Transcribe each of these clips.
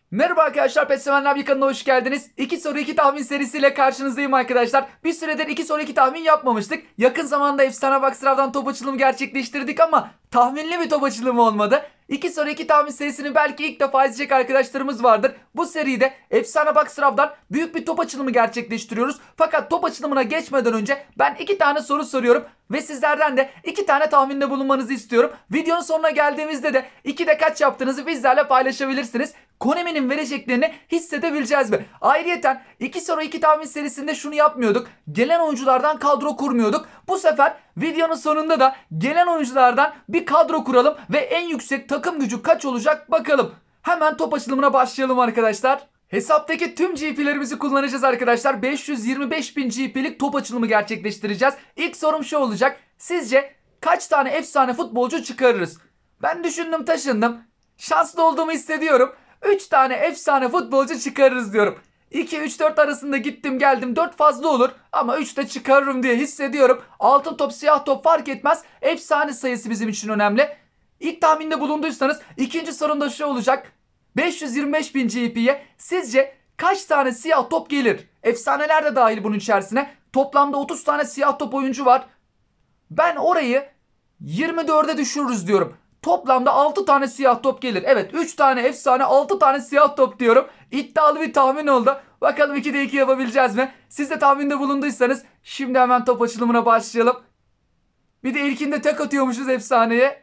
Merhaba arkadaşlar, Pes Sevenler bir kanalına hoş geldiniz. 2 soru 2 tahmin serisiyle karşınızdayım arkadaşlar. Bir süredir 2 soru 2 tahmin yapmamıştık. Yakın zamanda Efsane Box Sırav'dan top açılımı gerçekleştirdik ama tahminli bir top açılımı olmadı. 2 soru 2 tahmin serisini belki ilk defa izleyecek arkadaşlarımız vardır. Bu seride Efsane Box Sırav'dan büyük bir top açılımı gerçekleştiriyoruz. Fakat top açılımına geçmeden önce ben 2 tane soru soruyorum ve sizlerden de 2 tane tahminde bulunmanızı istiyorum. Videonun sonuna geldiğimizde de 2'de kaç yaptığınızı bizlerle paylaşabilirsiniz. Konami'nin vereceklerini hissedebileceğiz mi? Ayrıyeten 2 soru 2 tahmin serisinde şunu yapmıyorduk. Gelen oyunculardan kadro kurmuyorduk. Bu sefer videonun sonunda da gelen oyunculardan bir kadro kuralım ve en yüksek takım gücü kaç olacak bakalım. Hemen top açılımına başlayalım arkadaşlar. Hesaptaki tüm GP'lerimizi kullanacağız arkadaşlar. 525.000 GP'lik top açılımı gerçekleştireceğiz. İlk sorum şu olacak. Sizce kaç tane efsane futbolcu çıkarırız? Ben düşündüm taşındım. Şanslı olduğumu hissediyorum. 3 tane efsane futbolcu çıkarırız diyorum. 2, 3, 4 arasında gittim geldim. 4 fazla olur ama 3 de çıkarırım diye hissediyorum. Altın top, siyah top fark etmez. Efsane sayısı bizim için önemli. İlk tahminde bulunduysanız ikinci sorumda şu olacak. 525.000 GP'ye sizce kaç tane siyah top gelir? Efsaneler de dahil bunun içerisine. Toplamda 30 tane siyah top oyuncu var. Ben orayı 24'e düşürürüz diyorum. Toplamda 6 tane siyah top gelir. Evet, 3 tane efsane, 6 tane siyah top diyorum. İddialı bir tahmin oldu. Bakalım 2'de 2 yapabileceğiz mi? Siz de tahminde bulunduysanız şimdi hemen top açılımına başlayalım. Bir de ilkinde tek atıyormuşuz efsaneye.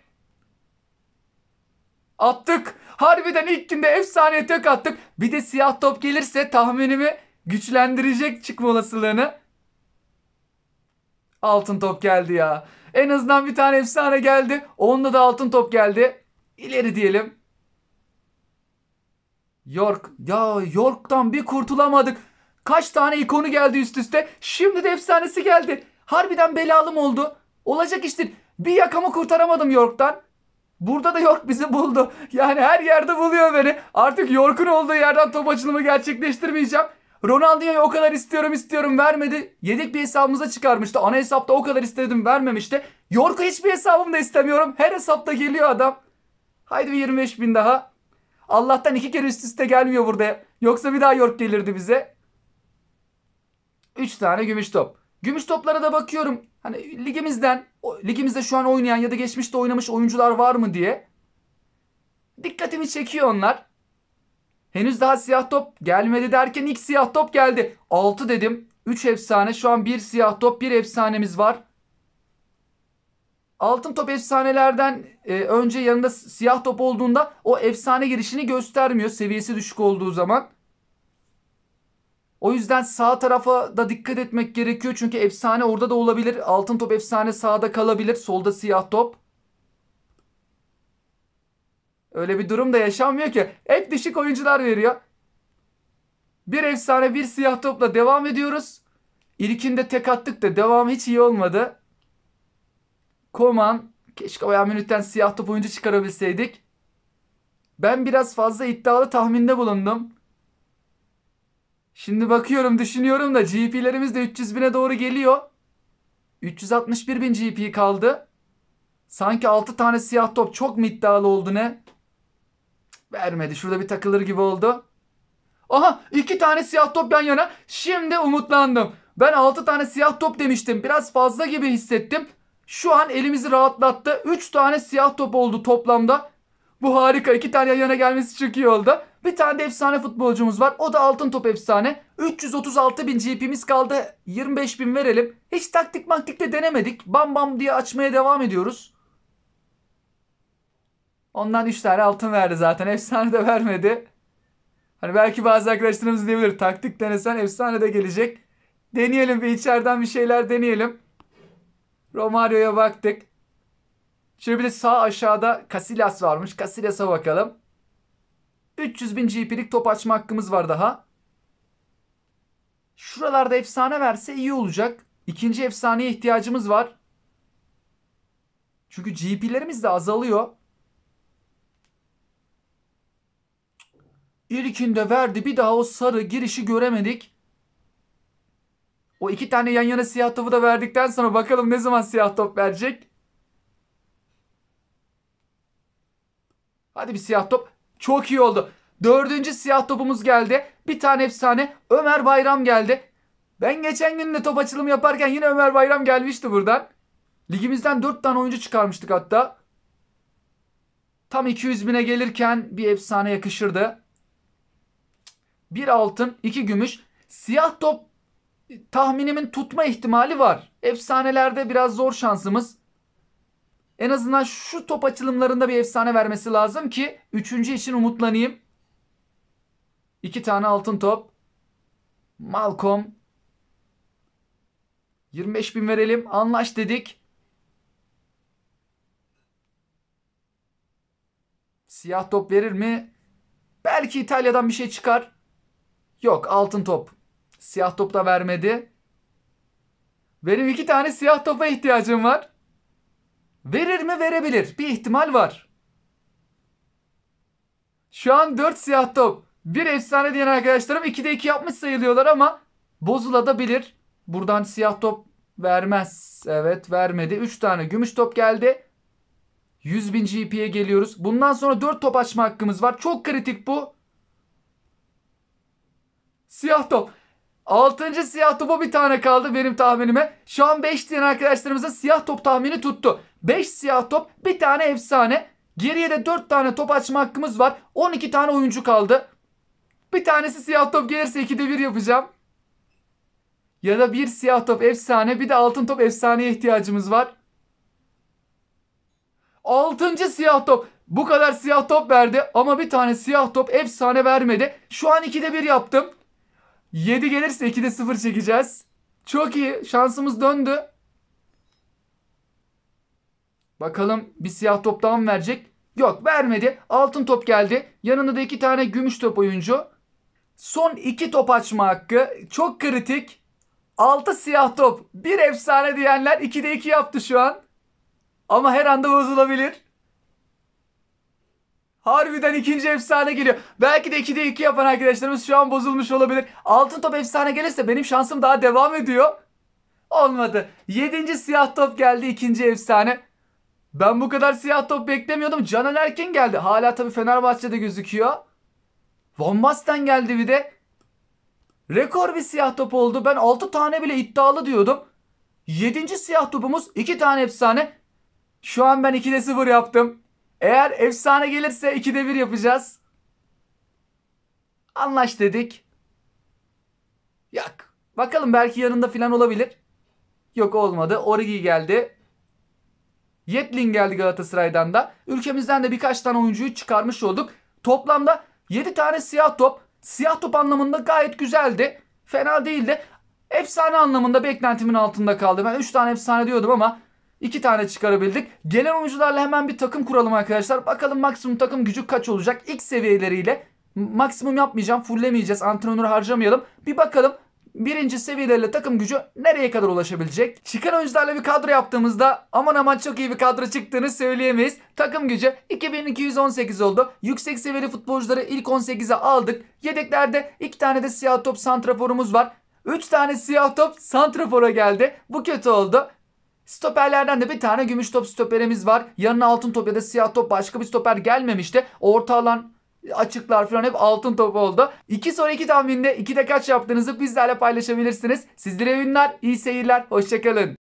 Attık. Harbiden ilkinde efsaneye tek attık. Bir de siyah top gelirse tahminimi güçlendirecek çıkma olasılığını. Altın top geldi ya. En azından bir tane efsane geldi. Onda da altın top geldi. İleri diyelim. York. Ya York'tan bir kurtulamadık. Kaç tane ikonu geldi üst üste. Şimdi de efsanesi geldi. Harbiden belalım oldu. Olacak işte. Bir yakamı kurtaramadım York'tan. Burada da York bizi buldu. Yani her yerde buluyor beni. Artık York'un olduğu yerden top açılımı gerçekleştirmeyeceğim. Ronaldinho'yu o kadar istiyorum vermedi. Yedek bir hesabımıza çıkarmıştı. Ana hesapta o kadar istedim vermemişti. York'u hiçbir hesabımda istemiyorum. Her hesapta geliyor adam. Haydi bir 25 bin daha. Allah'tan 2 kere üst üste gelmiyor burada. Yoksa bir daha York gelirdi bize. 3 tane gümüş top. Gümüş toplara da bakıyorum. Hani ligimizde şu an oynayan ya da geçmişte oynamış oyuncular var mı diye. Dikkatimi çekiyor onlar. Henüz daha siyah top gelmedi derken ilk siyah top geldi. 6 dedim. 3 efsane. Şu an bir siyah top, bir efsanemiz var. Altın top efsanelerden önce yanında siyah top olduğunda o efsane girişini göstermiyor. Seviyesi düşük olduğu zaman. O yüzden sağ tarafa da dikkat etmek gerekiyor. Çünkü efsane orada da olabilir. Altın top efsane sağda kalabilir. Solda siyah top. Öyle bir durum da yaşanmıyor ki. Hep düşük oyuncular veriyor. Bir efsane bir siyah topla devam ediyoruz. İlkinde tek attık da devam hiç iyi olmadı. Koman. Keşke Bayern Münih'ten siyah top oyuncu çıkarabilseydik. Ben biraz fazla iddialı tahminde bulundum. Şimdi bakıyorum düşünüyorum da GP'lerimiz de 300 bine doğru geliyor. 361 bin GP kaldı. Sanki 6 tane siyah top çok mu iddialı oldu ne? Vermedi. Şurada bir takılır gibi oldu. Aha, 2 tane siyah top yan yana. Şimdi umutlandım. Ben 6 tane siyah top demiştim. Biraz fazla gibi hissettim. Şu an elimizi rahatlattı. 3 tane siyah top oldu toplamda. Bu harika. 2 tane yan yana gelmesi çok iyi oldu. Bir tane de efsane futbolcumuz var. O da altın top efsane. 336 bin GP'miz kaldı. 25 bin verelim. Hiç taktik maktik de denemedik. Bam bam diye açmaya devam ediyoruz. Ondan 3 tane altın verdi zaten. Efsane de vermedi. Hani belki bazı arkadaşlarımız diyebilir. Taktik denesen efsane de gelecek. Deneyelim, bir içeriden bir şeyler deneyelim. Romario'ya baktık. Şöyle bir de sağ aşağıda Casillas varmış. Casillas'a bakalım. 300 bin GP'lik top açma hakkımız var daha. Şuralarda efsane verse iyi olacak. İkinci efsaneye ihtiyacımız var. Çünkü GP'lerimiz de azalıyor. İlkinde verdi, bir daha o sarı girişi göremedik. O 2 tane yan yana siyah topu da verdikten sonra bakalım ne zaman siyah top verecek. Hadi bir siyah top. Çok iyi oldu. Dördüncü siyah topumuz geldi. Bir tane efsane Ömer Bayram geldi. Ben geçen gün de top açılımı yaparken yine Ömer Bayram gelmişti buradan. Ligimizden 4 tane oyuncu çıkarmıştık hatta. Tam 200 bine gelirken bir efsane yakışırdı. Bir altın, 2 gümüş. Siyah top tahminimin tutma ihtimali var. Efsanelerde biraz zor şansımız. En azından şu top açılımlarında bir efsane vermesi lazım ki 3. için umutlanayım. 2 tane altın top. Malcolm. 25 bin verelim. Anlaş dedik. Siyah top verir mi? Belki İtalya'dan bir şey çıkar. Yok, altın top. Siyah top da vermedi. Benim 2 tane siyah topa ihtiyacım var. Verir mi? Verebilir. Bir ihtimal var. Şu an 4 siyah top. Bir efsane diyen arkadaşlarım 2'de 2 yapmış sayılıyorlar ama bozulabilir. Buradan siyah top vermez. Evet, vermedi. 3 tane gümüş top geldi. 100.000 GP'ye geliyoruz. Bundan sonra 4 top açma hakkımız var. Çok kritik bu. Siyah top. 6. siyah topa bir tane kaldı benim tahminime. Şu an 5 diyen arkadaşlarımızın siyah top tahmini tuttu. 5 siyah top, bir tane efsane. Geriye de 4 tane top açma hakkımız var. 12 tane oyuncu kaldı. Bir tanesi siyah top gelirse 2'de 1 yapacağım. Ya da bir siyah top efsane, bir de altın top efsaneye ihtiyacımız var. 6. siyah top. Bu kadar siyah top verdi ama bir tane siyah top efsane vermedi. Şu an 2'de 1 yaptım. 7 gelirse 2'de 0 çekeceğiz. Çok iyi. Şansımız döndü. Bakalım bir siyah top daha mı verecek? Yok, vermedi. Altın top geldi. Yanında da 2 tane gümüş top oyuncu. Son 2 top açma hakkı. Çok kritik. 6 siyah top. Bir efsane diyenler 2'de 2 yaptı şu an. Ama her anda bozulabilir. Harbiden ikinci efsane geliyor. Belki de 2'de 2 yapan arkadaşlarımız şu an bozulmuş olabilir. Altın top efsane gelirse benim şansım daha devam ediyor. Olmadı. 7. siyah top geldi, ikinci efsane. Ben bu kadar siyah top beklemiyordum. Caner Erkin geldi. Hala tabii Fenerbahçe'de gözüküyor. Van Basten geldi bir de. Rekor bir siyah top oldu. Ben 6 tane bile iddialı diyordum. 7. siyah topumuz, 2 tane efsane. Şu an ben 2'de 0 yaptım. Eğer efsane gelirse 2'de 1 yapacağız. Anlaş dedik. Yok. Bakalım, belki yanında falan olabilir. Yok, olmadı. Origi geldi. Yedlin geldi Galatasaray'dan da. Ülkemizden de birkaç tane oyuncuyu çıkarmış olduk. Toplamda 7 tane siyah top. Siyah top anlamında gayet güzeldi. Fena değildi. Efsane anlamında beklentimin altında kaldı. Ben 3 tane efsane diyordum ama 2 tane çıkarabildik. Gelen oyuncularla hemen bir takım kuralım arkadaşlar. Bakalım maksimum takım gücü kaç olacak? İlk seviyeleriyle maksimum yapmayacağım. Fullemeyeceğiz. Antrenörü harcamayalım. Bir bakalım birinci seviyelerle takım gücü nereye kadar ulaşabilecek? Çıkan oyuncularla bir kadro yaptığımızda aman aman çok iyi bir kadro çıktığını söyleyemeyiz. Takım gücü 2218 oldu. Yüksek seviyeli futbolcuları ilk 18'e aldık. Yedeklerde 2 tane de siyah top santraforumuz var. 3 tane siyah top santrafora geldi. Bu kötü oldu. Stoperlerden de bir tane gümüş top stoperimiz var. Yanına altın top ya da siyah top, başka bir stoper gelmemişti. Orta alan, açıklar falan hep altın top oldu. 2 soru 2 tahminde 2'de kaç yaptığınızı bizlerle paylaşabilirsiniz. Sizlere iyi günler, iyi seyirler, hoşçakalın.